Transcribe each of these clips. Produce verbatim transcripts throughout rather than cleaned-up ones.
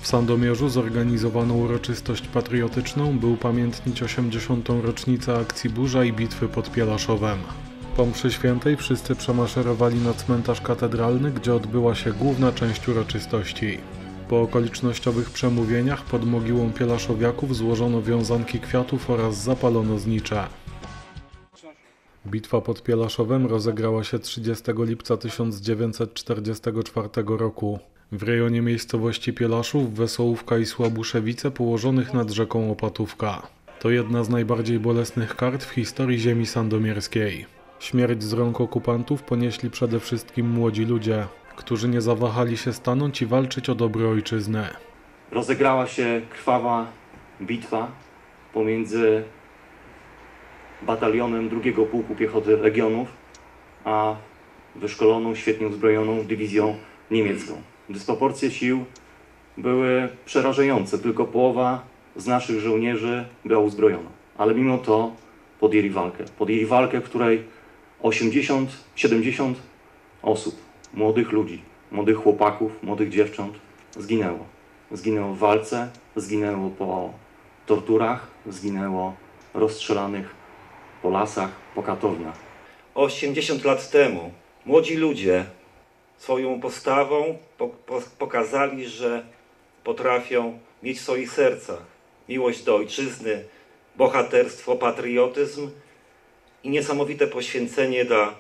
W Sandomierzu zorganizowano uroczystość patriotyczną, by upamiętnić osiemdziesiątą rocznicę akcji Burza i bitwy pod Pielaszowem. Po mszy świętej wszyscy przemaszerowali na cmentarz katedralny, gdzie odbyła się główna część uroczystości. Po okolicznościowych przemówieniach pod mogiłą pielaszowiaków złożono wiązanki kwiatów oraz zapalono znicze. Bitwa pod Pielaszowem rozegrała się trzydziestego lipca tysiąc dziewięćset czterdziestego czwartego roku w rejonie miejscowości Pielaszów, Wesołówka i Słabuszewice położonych nad rzeką Opatówka. To jedna z najbardziej bolesnych kart w historii ziemi sandomierskiej. Śmierć z rąk okupantów ponieśli przede wszystkim młodzi ludzie, którzy nie zawahali się stanąć i walczyć o dobro ojczyzny. Rozegrała się krwawa bitwa pomiędzy batalionem drugiego Pułku Piechoty Legionów a wyszkoloną, świetnie uzbrojoną dywizją niemiecką. Dysproporcje sił były przerażające. Tylko połowa z naszych żołnierzy była uzbrojona. Ale mimo to podjęli walkę. Podjęli walkę, w której osiemdziesiąt siedemdziesiąt osób, młodych ludzi, młodych chłopaków, młodych dziewcząt zginęło. Zginęło w walce, zginęło po torturach, zginęło rozstrzelanych po lasach, po katowniach. osiemdziesiąt lat temu młodzi ludzie swoją postawą po, po, pokazali, że potrafią mieć w swoich sercach miłość do ojczyzny, bohaterstwo, patriotyzm i niesamowite poświęcenie dla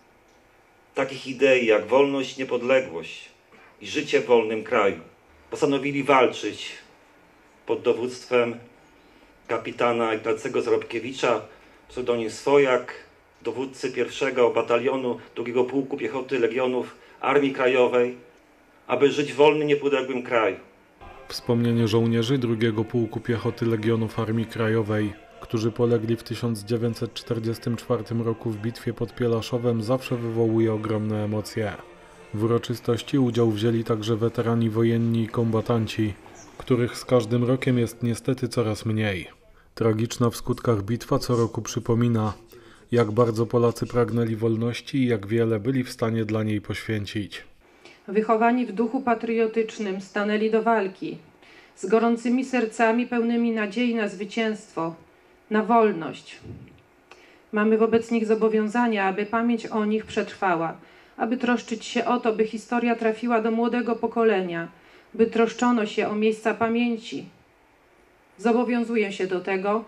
takich idei jak wolność, niepodległość i życie w wolnym kraju. Postanowili walczyć pod dowództwem kapitana Ignacego Zarobkiewicza, pseudonim Swojak, dowódcy pierwszego batalionu drugiego Pułku Piechoty Legionów Armii Krajowej, aby żyć w wolnym, niepodległym kraju. Wspomnienie żołnierzy drugiego Pułku Piechoty Legionów Armii Krajowej, którzy polegli w tysiąc dziewięćset czterdziestym czwartym roku w bitwie pod Pielaszowem, zawsze wywołuje ogromne emocje. W uroczystości udział wzięli także weterani wojenni i kombatanci, których z każdym rokiem jest niestety coraz mniej. Tragiczna w skutkach bitwa co roku przypomina, jak bardzo Polacy pragnęli wolności i jak wiele byli w stanie dla niej poświęcić. Wychowani w duchu patriotycznym stanęli do walki, z gorącymi sercami pełnymi nadziei na zwycięstwo, na wolność. Mamy wobec nich zobowiązania, aby pamięć o nich przetrwała, aby troszczyć się o to, by historia trafiła do młodego pokolenia, by troszczono się o miejsca pamięci. Zobowiązuję się do tego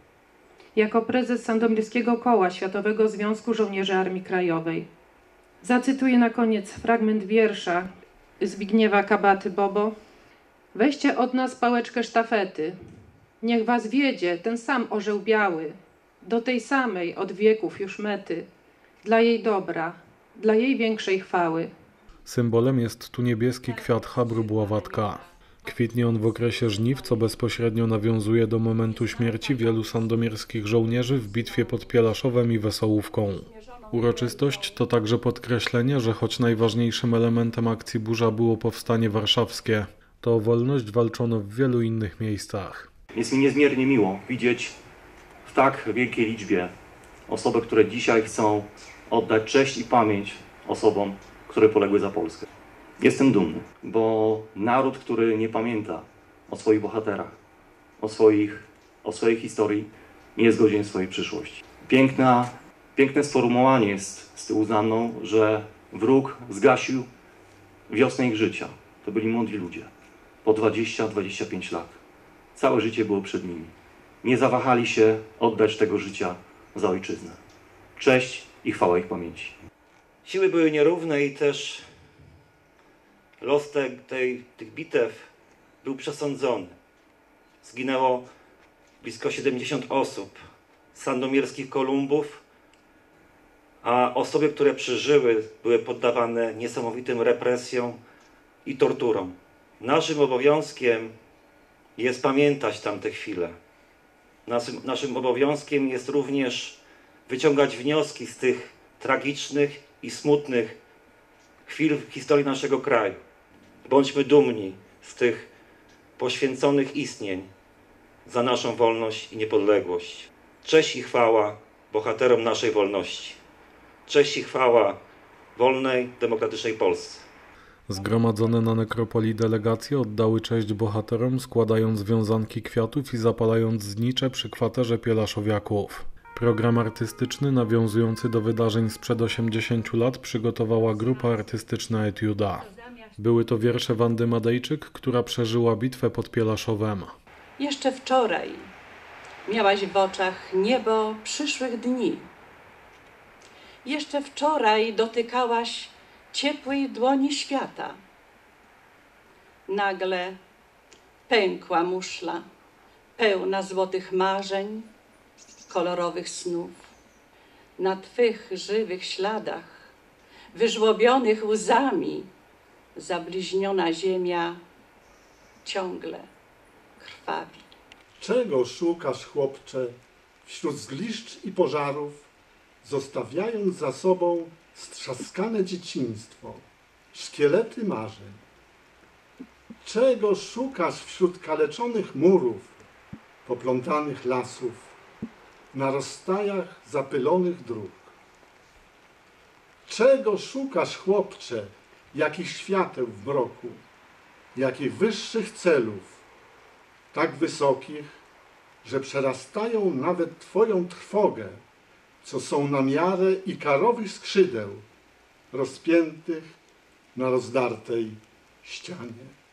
jako prezes Sandomierskiego Koła Światowego Związku Żołnierzy Armii Krajowej. Zacytuję na koniec fragment wiersza Zbigniewa Kabaty Bobo. Weźcie od nas pałeczkę sztafety, niech was wiedzie ten sam orzeł biały, do tej samej od wieków już mety, dla jej dobra, dla jej większej chwały. Symbolem jest tu niebieski kwiat habru bławatka. Kwitnie on w okresie żniw, co bezpośrednio nawiązuje do momentu śmierci wielu sandomierskich żołnierzy w bitwie pod Pielaszowem i Wesołówką. Uroczystość to także podkreślenie, że choć najważniejszym elementem akcji Burza było powstanie warszawskie, to o wolność walczono w wielu innych miejscach. Jest mi niezmiernie miło widzieć w tak wielkiej liczbie osoby, które dzisiaj chcą oddać cześć i pamięć osobom, które poległy za Polskę. Jestem dumny, bo naród, który nie pamięta o swoich bohaterach, o, swoich, o swojej historii, nie jest godzien swojej przyszłości. Piękna, piękne sformułowanie jest z tyłu za mną, że wróg zgasił wiosnę ich życia. To byli młodzi ludzie, po dwadzieścia dwadzieścia pięć lat. Całe życie było przed nimi. Nie zawahali się oddać tego życia za ojczyznę. Cześć i chwała ich pamięci. Siły były nierówne i też los te, tej, tych bitew był przesądzony. Zginęło blisko siedemdziesiąt osób, sandomierskich Kolumbów, a osoby, które przeżyły, były poddawane niesamowitym represjom i torturom. Naszym obowiązkiem jest pamiętać tamte chwile. Naszym, naszym obowiązkiem jest również wyciągać wnioski z tych tragicznych i smutnych chwil w historii naszego kraju. Bądźmy dumni z tych poświęconych istnień za naszą wolność i niepodległość. Cześć i chwała bohaterom naszej wolności. Cześć i chwała wolnej, demokratycznej Polsce. Zgromadzone na nekropolii delegacje oddały cześć bohaterom, składając wiązanki kwiatów i zapalając znicze przy kwaterze Pielaszowiaków. Program artystyczny nawiązujący do wydarzeń sprzed osiemdziesięciu lat przygotowała grupa artystyczna Etiuda. Były to wiersze Wandy Madejczyk, która przeżyła bitwę pod Pielaszowem. Jeszcze wczoraj miałaś w oczach niebo przyszłych dni. Jeszcze wczoraj dotykałaś ciepłej dłoni świata. Nagle pękła muszla, pełna złotych marzeń, kolorowych snów. Na twych żywych śladach, wyżłobionych łzami, zabliźniona ziemia ciągle krwawi. Czego szukasz, chłopcze, wśród zgliszcz i pożarów, zostawiając za sobą strzaskane dzieciństwo, szkielety marzeń? Czego szukasz wśród kaleczonych murów, poplątanych lasów, na rozstajach zapylonych dróg? Czego szukasz, chłopcze, jakich świateł w mroku, jakich wyższych celów, tak wysokich, że przerastają nawet twoją trwogę, co są na miarę ikarowych skrzydeł rozpiętych na rozdartej ścianie?